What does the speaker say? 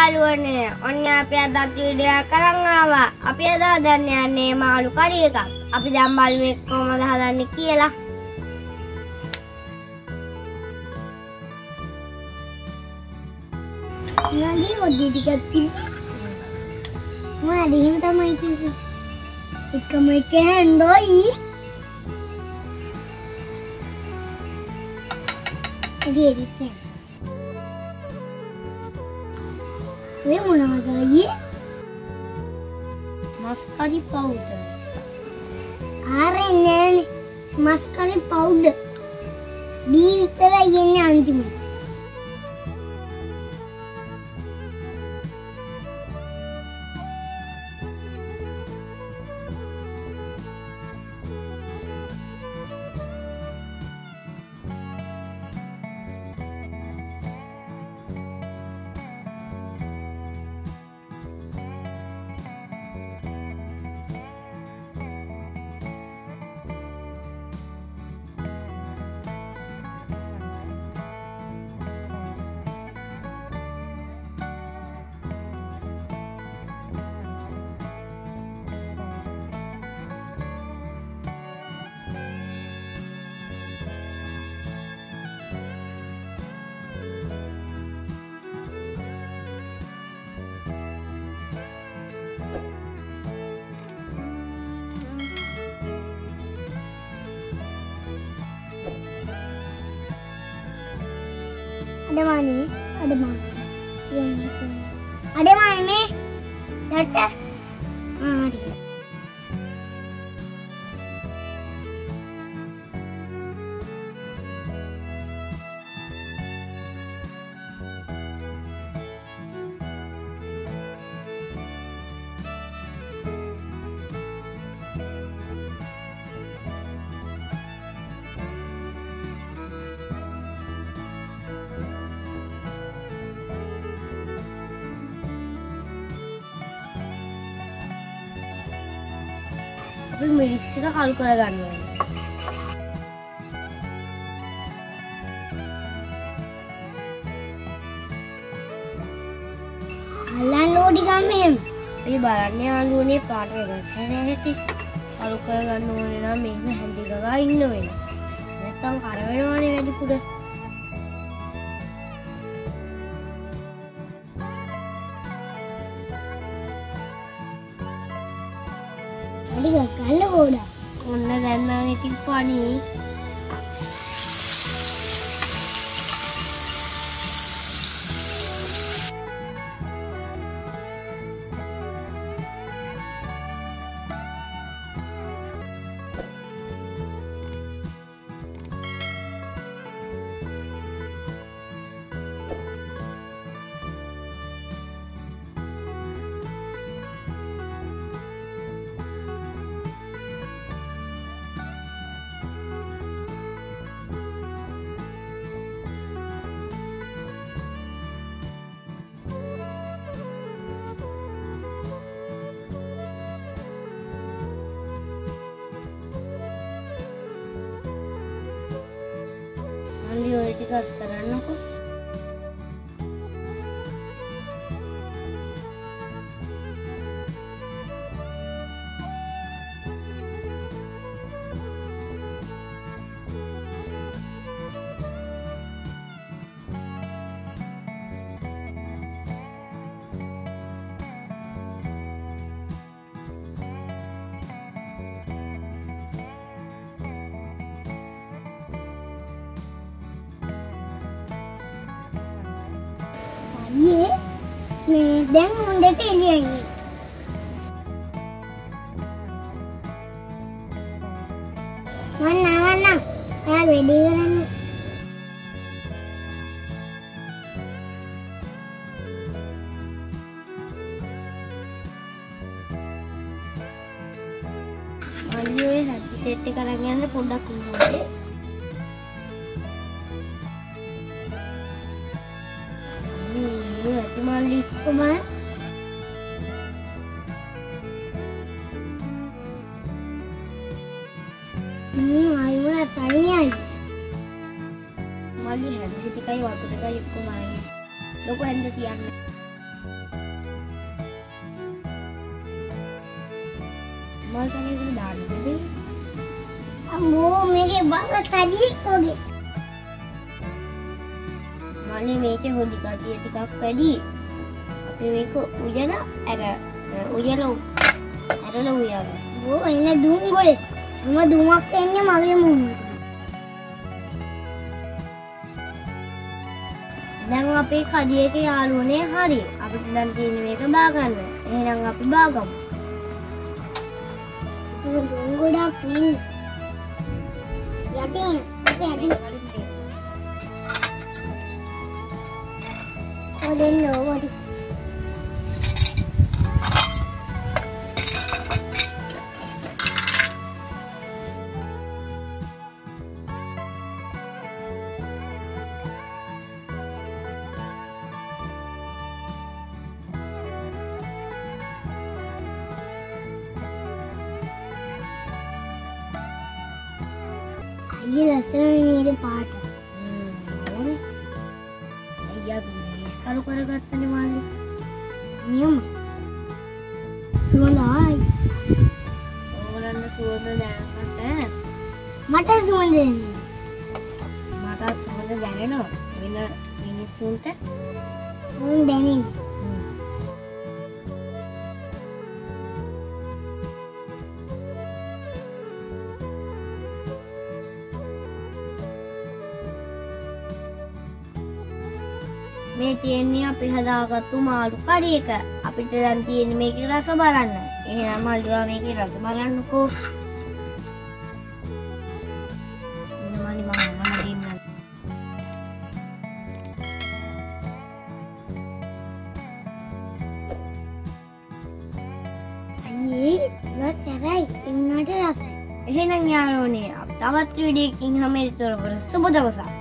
යාළුවනේ ඔන්න අපි අදත් වීඩියෝ කරන් ආවා. අපි අද හදන්න යන්නේ මාළු කරි එකක්. අපි දැන් බලමු ඒක කොහොමද හදන්නේ කියලා. නදී ඔද්දි ටිකක් තිබ්බා. මොනවද එහෙම තමයි කිව්වේ. එකම එක හඳෝයි. එදිරිත්. මේ මොනවද අයියේ? මස්කරි පවුඩර්. ආරෙන්නේ මස්කරි පවුඩර්. දී විතරයි යන්නේ අන්තිමට. Ada mana? Ada mana me? Data? Ada. අපි මිරිස් ටික කල් කරගන්න ඕනේ. අල්ලන්න ඕඩි ගම්මෙන්. අපි බලන්න යාළුවනේ පාට වෙනස් හැටි කල් කරගන්න ඕනේ නම් මේක හැඳි ගගා ඉන්න වෙනවා. නැත්තම් කර වෙනවනේ වැඩිපුර. Ada kalla koda. ඔන්න දැන් නම් ඉතින් පණි. Nanti ඔය ටික අස් කරන්නකො. Ye, me දැන් හොඳට එළියයි. මන්නම්. ඔයා වැඩි කරන්න. මල්ලි ඔය හැපි සෙට් එක අරන් යන්න පොඩ්ඩක් උන්වන්නේ. Mali kuman ayo lah tanya mali hari kita kayak waktu kita yuk kumain lo kok hendak tiang මල් කණේකට දාන්න දෙන්නේ. අම්මෝ මේකේ බල තඩියක් වගේ. මල්ලි මේකේ හොදි ගතිය ටිකක් වැඩි. අපි මේක උයලා උයලා උයලා. ඕ එන දුම් ගොඩේ. මම දුමක් එන්නේ මගේ මුහුණට. දැන් අපේ කඩියක යාළුවනේ හරි. අපිට දැන් තියෙන මේක බා ගන්න. එහෙනම් අපි බාගමු. දුම් ගොඩක් නෙන්න. යටින් යටින්. ඔදෙන්න ඕවටි. අයියේ ලස්සනයි මේක පාට. ඕනේ. අයියා මිස් කරු කරගත්තනේ මල්ලි. නියම. සුවඳයි. ඕගලන්ට සුවඳ දැනගන්න. මට සුවඳ දෙන්න. මට සුවඳ දැනෙනවා. වෙන මිනිස්සුන්ට උන් දැනින්. මේ තියෙන්නේ අපි හදාගත්තු මාළු කඩි එක. අපිට දැන් තියෙන්නේ මේකේ රස බලන්න. එහෙනම් මල්ලිවා මේකේ රස බලන්නකෝ. මල්ලි මම දෙන්නම්. අයියේ ඉවත් සැරයි ඒ උනාට රසයි. එහෙනම් යාළුවනේ තවත් වීඩියෝ එකකින් හැමදෙතොරකට සුබ දවසක්.